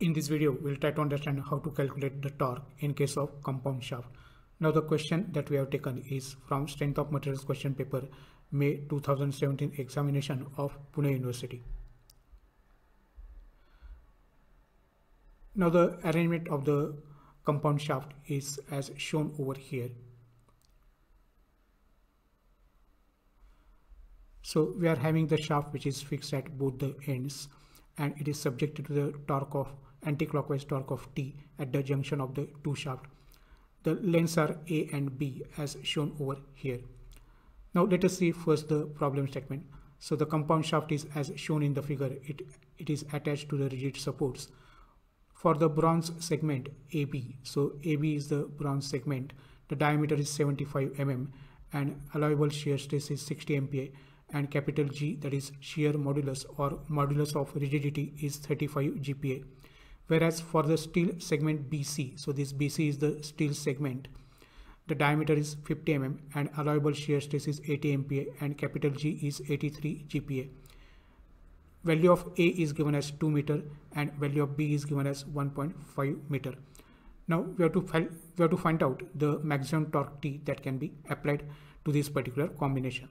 In this video, we'll try to understand how to calculate the torque in case of compound shaft. Now the question that we have taken is from Strength of Materials question paper, May 2017 examination of Pune University. Now the arrangement of the compound shaft is as shown over here. So we are having the shaft which is fixed at both the ends, and it is subjected to the torque of anticlockwise torque of T at the junction of the two shafts. The lengths are A and B as shown over here. Now let us see first the problem statement. So the compound shaft is as shown in the figure. It is attached to the rigid supports. For the bronze segment AB, so AB is the bronze segment, the diameter is 75 mm and allowable shear stress is 60 MPa, and capital G, that is shear modulus or modulus of rigidity, is 35 GPa. Whereas for the steel segment BC, so this BC is the steel segment, the diameter is 50 mm and allowable shear stress is 80 MPa and capital G is 83 GPa. Value of A is given as 2 meter and value of B is given as 1.5 meter. Now we have to find out the maximum torque T that can be applied to this particular combination.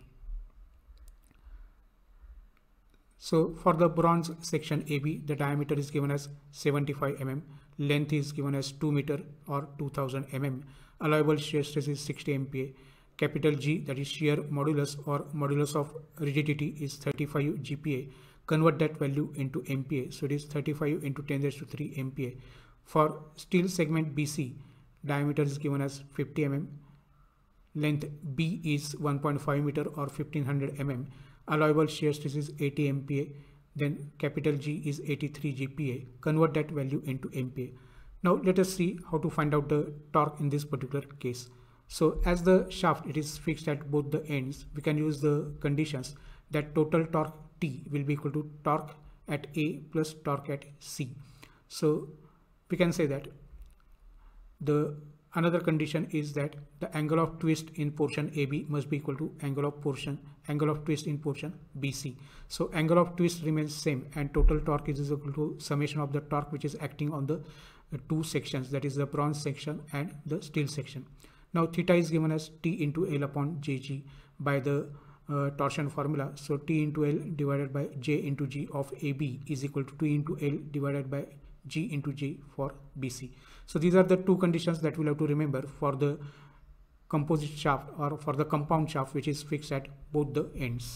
So for the bronze section AB, the diameter is given as 75 mm, length is given as 2 meter or 2000 mm, allowable shear stress is 60 MPa, capital G, that is shear modulus or modulus of rigidity, is 35 GPa. Convert that value into MPa, so it is 35 into 10 raised to 3 MPa. For steel segment BC, diameter is given as 50 mm, length B is 1.5 meter or 1500 mm, allowable shear stress is 80 MPa, then capital G is 83 GPa. Convert that value into MPa. Now let us see how to find out the torque in this particular case. So as the shaft it is fixed at both the ends, we can use the conditions that total torque T will be equal to torque at A plus torque at C. So we can say that the another condition is that the angle of twist in portion AB must be equal to angle of twist in portion BC. So angle of twist remains same and total torque is equal to summation of the torque which is acting on the two sections, that is the bronze section and the steel section. Now theta is given as T into L upon JG by the torsion formula. So T into L divided by J into G of AB is equal to T into L divided by G into G for BC. So these are the two conditions that we'll have to remember for the composite shaft or for the compound shaft which is fixed at both the ends.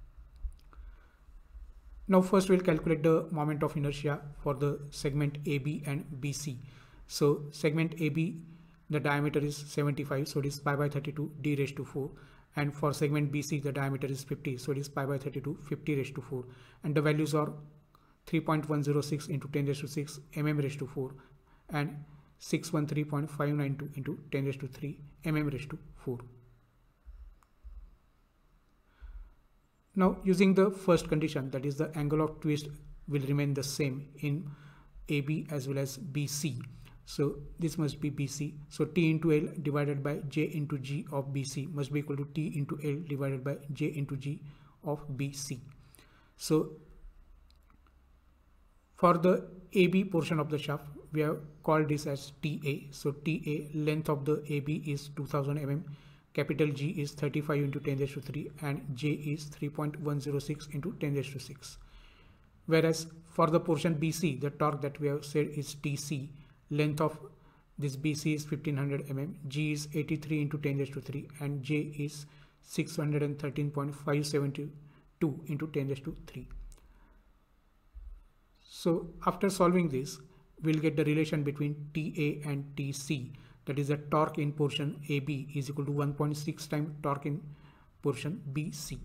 Now first we'll calculate the moment of inertia for the segment AB and BC. So segment AB, the diameter is 75, so it is pi by 32 d raised to 4, and for segment BC the diameter is 50, so it is pi by 32 50 raised to 4, and the values are 3.106 into 10 raised to 6 mm raised to 4 and 613.592 into 10 raised to 3 mm raised to 4. Now using the first condition, that is the angle of twist will remain the same in AB as well as BC. So this must be BC. So T into L divided by J into G of BC must be equal to T into L divided by J into G of BC. So for the AB portion of the shaft, we have called this as TA. So TA, length of the AB is 2000 mm, capital G is 35 into 10 raised to 3 and J is 3.106 into 10 raised to 6. Whereas for the portion BC, the torque that we have said is TC, length of this BC is 1500 mm, G is 83 into 10 raised to 3 and J is 613.572 into 10 raised to 3. So after solving this, we'll get the relation between TA and TC, that is the torque in portion AB is equal to 1.6 times torque in portion BC.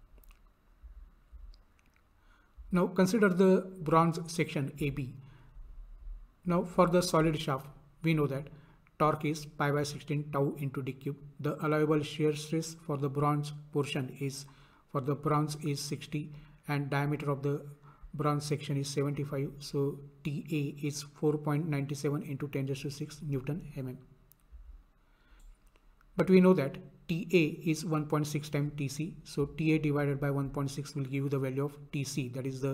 Now consider the bronze section AB. Now for the solid shaft, we know that torque is pi by 16 tau into d cube. The allowable shear stress for the bronze portion is 60 and diameter of the bronze section is 75, so TA is 4.97 into 10 raised to 6 Newton mm. But we know that TA is 1.6 times TC, so TA divided by 1.6 will give you the value of TC, that is the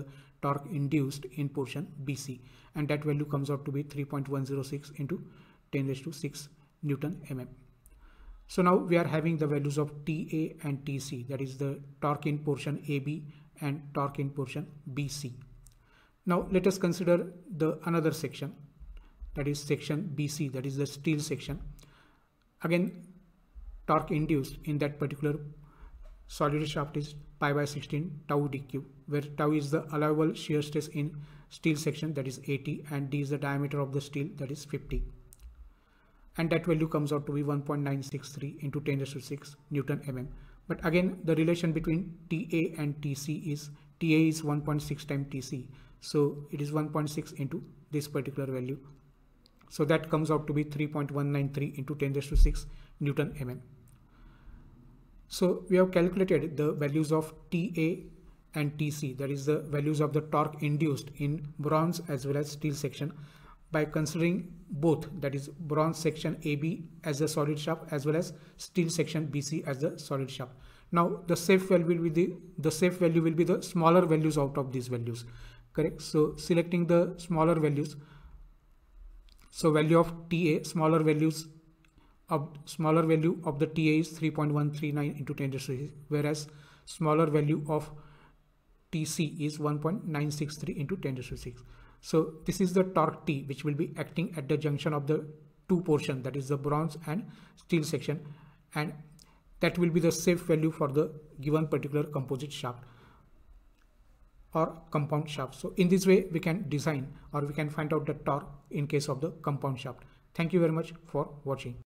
torque induced in portion BC, and that value comes out to be 3.106 into 10 raised to 6 Newton mm. So now we are having the values of TA and TC, that is the torque in portion AB and torque in portion BC. Now let us consider the another section, that is section BC, that is the steel section. Again, torque induced in that particular solid shaft is pi by 16 tau dq, where tau is the allowable shear stress in steel section, that is 80, and d is the diameter of the steel, that is 50. And that value comes out to be 1.963 into 10 raised to 6 Newton mm. But again, the relation between TA and TC is TA is 1.6 times TC. So it is 1.6 into this particular value. So that comes out to be 3.193 into 10 raised to 6 Newton mm. So we have calculated the values of TA and TC, that is the values of the torque induced in bronze as well as steel section, by considering both, that is bronze section AB as the solid shaft as well as steel section BC as the solid shaft. Now the safe value will be the smaller values out of these values, correct? So selecting the smaller values, so value of TA, smaller value of the TA is 3.139 into 10 raised to 6, whereas smaller value of TC is 1.963 into 10 raised to 6. So this is the torque T which will be acting at the junction of the two portion, that is the bronze and steel section, and that will be the safe value for the given particular composite shaft or compound shaft. So in this way we can design or we can find out the torque in case of the compound shaft. Thank you very much for watching.